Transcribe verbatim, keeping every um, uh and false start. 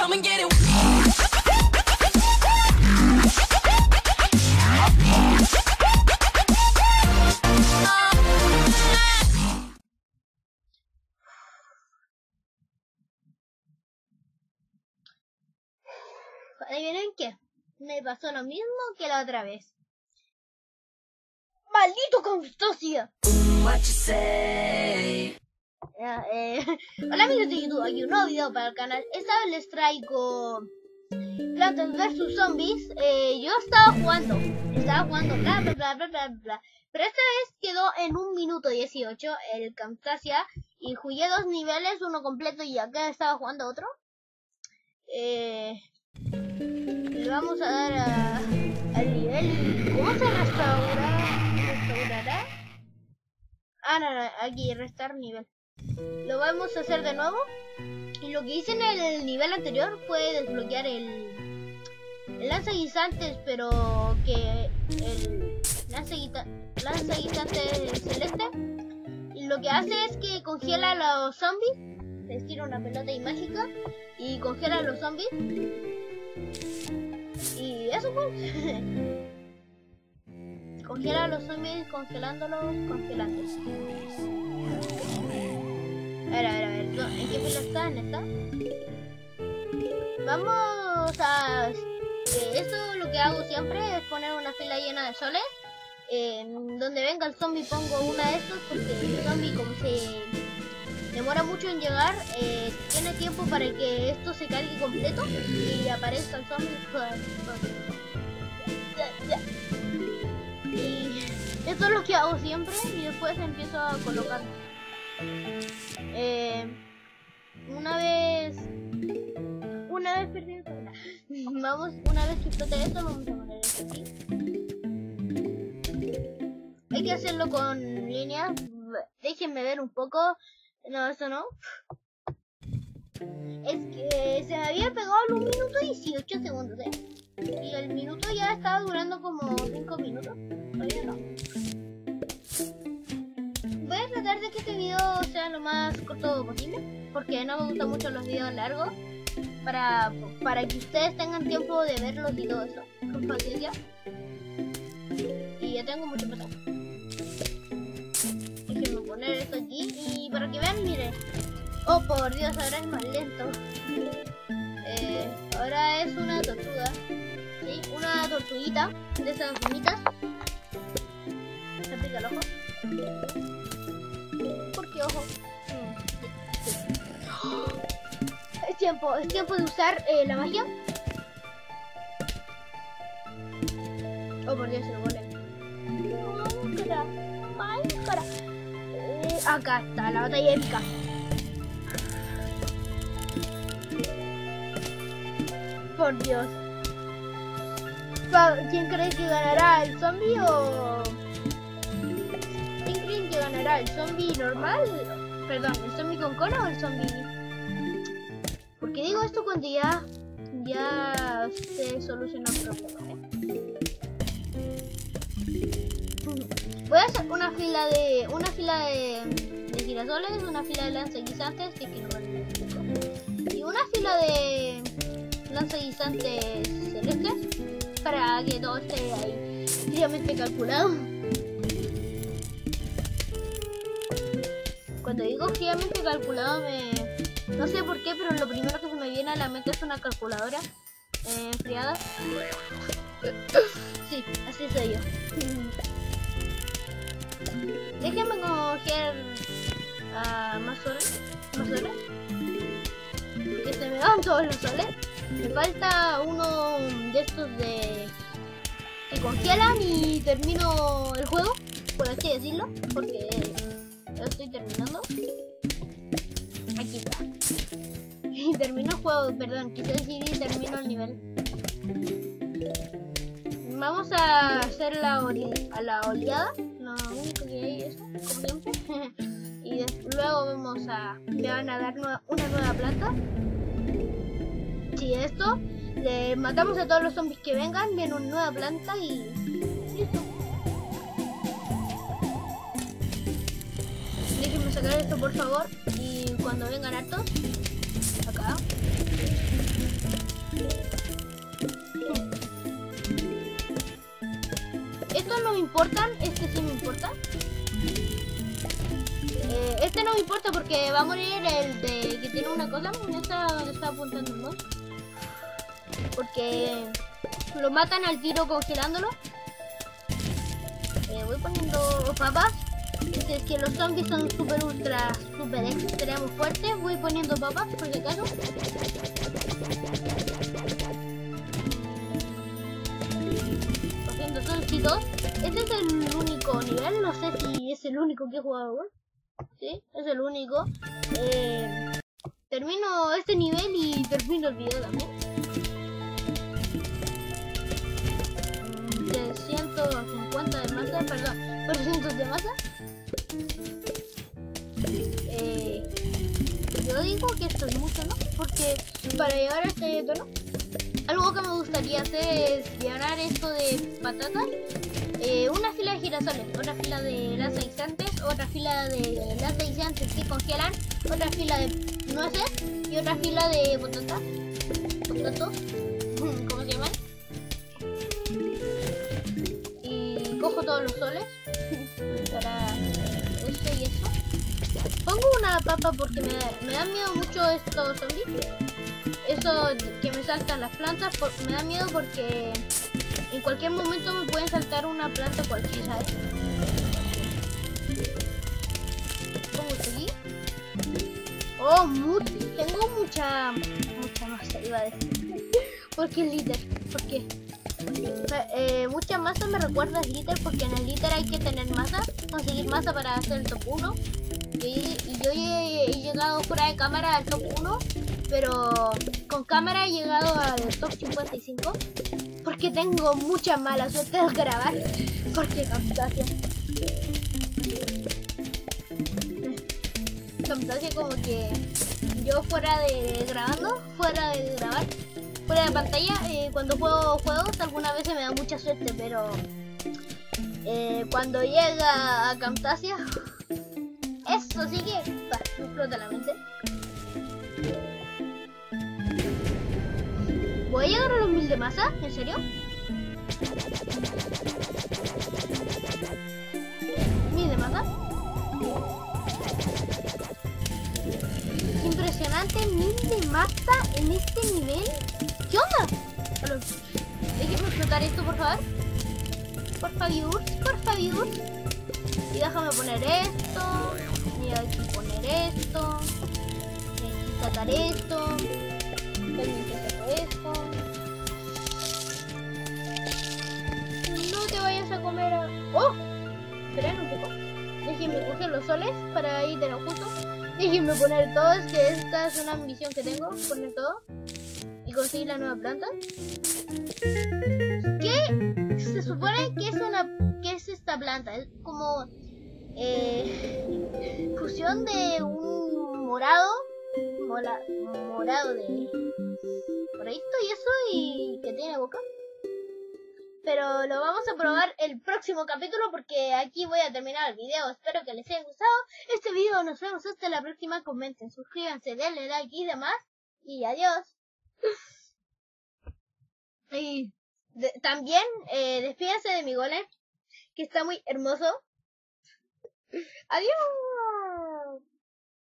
come and get it. ¿Adivinen qué? Me pasó lo mismo que la otra vez. ¡Maldito Camtasia! What you say? Ya, eh, hola amigos de YouTube, aquí un nuevo video para el canal. Esta vez les traigo Plantas versus Zombies. eh, Yo estaba jugando Estaba jugando bla bla bla bla bla bla pero esta vez quedó en un minuto dieciocho el Camtasia. Y jugué dos niveles, uno completo y acá estaba jugando otro. Eh... Le vamos a dar a, al nivel. ¿Cómo se restaura? ¿Restaurará? Ah, no, no, aquí restar nivel. Lo vamos a hacer de nuevo. Y lo que hice en el nivel anterior fue desbloquear el, el lanzaguisantes, pero que el lanzaguisantes celeste. Y lo que hace es que congela a los zombies. Les tira una pelota y mágica y congela a los zombies. Y eso pues. Congela a los zombies, congelándolos, congelando. A ver, a ver, a ver. ¿En qué fila está? ¿En esta? Vamos a... Eh, esto lo que hago siempre es poner una fila llena de soles. Eh, donde venga el zombie pongo una de estos porque el zombie como se demora mucho en llegar, eh, tiene tiempo para que esto se cargue completo y aparezca el zombie. Y esto es lo que hago siempre y después empiezo a colocar. Eh, una vez... Una vez perdí el... Vamos, una vez que explote esto, vamos a poner esto aquí. Hay que hacerlo con líneas. Déjenme ver un poco. No, eso no. Es que se me había pegado en un minuto dieciocho segundos, ¿eh? Y el minuto ya estaba durando como cinco minutos. Todavía no. Voy a tratar de que este video sea lo más corto posible, porque no me gustan mucho los videos largos. Para, para que ustedes tengan tiempo de verlos y todo eso. Con paciencia. Y ya tengo mucho pasado. Déjenme poner esto aquí y para que vean, miren. Oh, por Dios, ahora es más lento. Eh, ahora es una tortuga. ¿Sí? Una tortuguita de esas bonitas. Se pica el ojo. ¿Por qué ojo? Sí, sí. ¡Oh! Es tiempo, es tiempo de usar eh, la magia. Oh, por Dios, el golem. ¡Cara! ¡Ay, cara! Eh, acá está, la batalla épica. Por Dios. ¿Quién cree que ganará, el zombie o...? ¿Quién cree que ganará, el zombie normal? Perdón, ¿el zombie con cola o el zombie...? Porque digo esto cuando ya... Ya se solucionó el problema, ¿eh? Voy a hacer una fila de... Una fila de... De girasoles, una fila de lanzaguisantes, que no vale, y una fila de... lanzaguisantes celestes para que todo esté ahí fríamente calculado. Cuando digo fríamente calculado me... no sé por qué, pero lo primero que se me viene a la mente es una calculadora eh, enfriada. Sí, así soy yo. Déjenme coger uh, más soles, más soles, que se me van todos los soles. Me falta uno de estos de que congelan y termino el juego, por así decirlo, porque lo estoy terminando. Aquí está. Y termino el juego, perdón, quise decir y termino el nivel. Vamos a hacer la, a la oleada, lo único que hay es como siempre. Y luego vamos a, me van a dar nueva, una nueva planta. Si esto, le matamos a todos los zombies que vengan, viene una nueva planta y listo. Déjenme sacar esto por favor. Y cuando vengan hartos, acá, importan, este sí me importa. Eh, este no me importa porque va a morir el de que tiene una cosa. Me está, me está apuntando el mouse. Porque lo matan al tiro congelándolo. Eh, voy poniendo papas. Si es que los zombies son super ultra, super extremo fuertes, voy poniendo papas por si acaso. Cogiendo solcitos. Este es el único nivel, no sé si es el único que he jugado aún. Sí, es el único. Eh, termino este nivel y termino el video también. trescientos cincuenta de masa, perdón, cuatrocientos de masa. Eh, yo digo que esto es mucho, ¿no? Porque para llegar a este tono, algo que me gustaría hacer es llenar esto de patatas. Eh, una fila de girasoles, otra fila de lasaguisantes, otra fila de lasaguisantes que congelan, otra fila de nueces y otra fila de patatas, potatos, ¿cómo se llaman? Y cojo todos los soles para eso y eso. Pongo una papa porque me, me dan miedo mucho estos zombies. Eso que me saltan las plantas, por, me da miedo porque en cualquier momento me pueden saltar una planta cualquiera, ¿eh? Pongo esto aquí. Oh, mu tengo mucha, mucha masa, iba a decir. ¿Por qué Slither? ¿Por qué? Eh, mucha masa me recuerda a Slither porque en el Slither hay que tener masa, conseguir masa para hacer el top uno. Y, y yo he, he llegado fuera de cámara al top uno, pero con cámara he llegado al top cincuenta y cinco. Porque tengo mucha mala suerte al grabar. Porque Camtasia. Camtasia como que yo fuera de grabando, fuera de grabar, fuera de pantalla, eh, cuando juego juegos algunas veces me da mucha suerte, pero eh, cuando llega a Camtasia, eso sí que bah, me explota la mente. ¿Voy a llegar a los mil de masa? ¿En serio? ¿Mil de masa? Es impresionante, mil de masa en este nivel. ¿Qué onda? Déjenme explotar esto, por favor. Por favor, por favor. Y déjame poner esto. Y aquí poner esto. Y sacar esto. También te saco esto. No te vayas a comer a... ¡Oh! Esperen un poco. Déjenme coger los soles para ir de lo justo. Déjenme poner todos, que esta es una ambición que tengo. Poner todo. Y conseguir la nueva planta. ¿Qué? Se supone que es una... ¿Qué es esta planta? Es como... Eh, fusión de un morado. Mola, morado de... Moradito y eso, y que tiene boca. Pero lo vamos a probar el próximo capítulo porque aquí voy a terminar el video. Espero que les haya gustado este video. Nos vemos hasta la próxima. Comenten, suscríbanse, denle like y demás. Y adiós. Y de, también eh, despídense de mi golem, que está muy hermoso. Adiós.